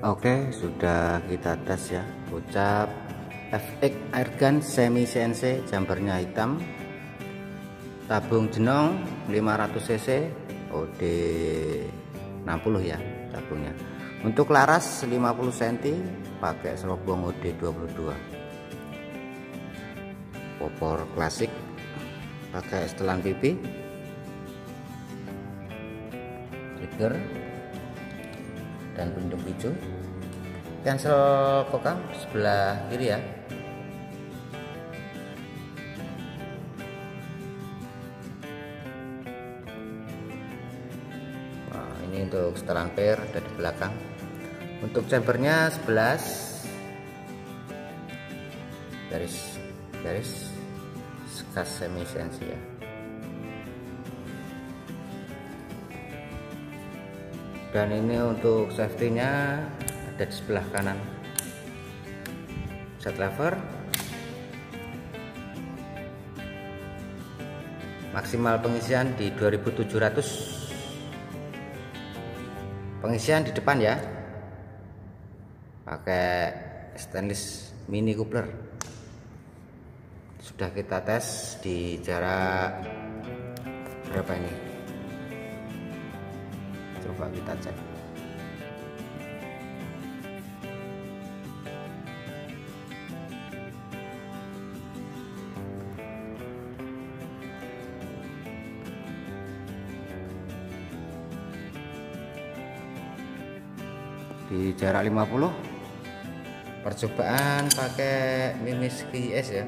Oke, sudah kita tes ya. Ucap FX Airgun semi CNC, jumpernya hitam, tabung jenong 500 cc, OD 60 ya tabungnya. Untuk laras 50 cm, pakai serobong OD 22. Popor klasik, pakai setelan pipi, trigger dan pelindung hijau. Cancel kokang sebelah kiri ya. Nah, ini untuk setelan per ada di belakang. Untuk chambernya 11 garis khas semi CNC ya. Dan ini untuk safety-nya ada di sebelah kanan. Set lever, maksimal pengisian di 2700. Pengisian di depan ya, pakai stainless mini coupler. Sudah kita tes di jarak berapa ini, coba kita cek. Di jarak 50. Percobaan pakai Mimis KS ya.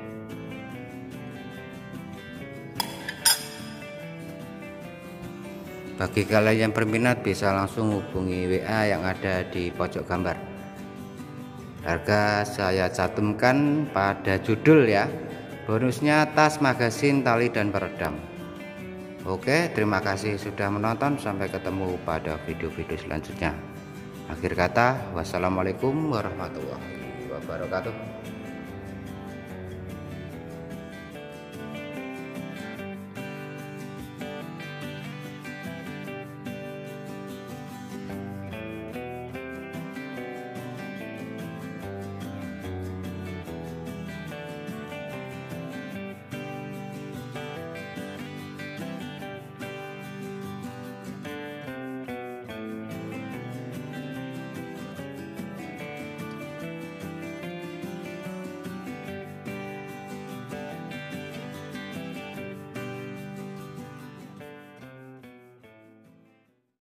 Bagi kalian yang berminat bisa langsung hubungi WA yang ada di pojok gambar. Harga saya cantumkan pada judul ya. Bonusnya tas, magasin, tali dan peredam. Oke, terima kasih sudah menonton. Sampai ketemu pada video-video selanjutnya. Akhir kata, wassalamualaikum warahmatullahi wabarakatuh.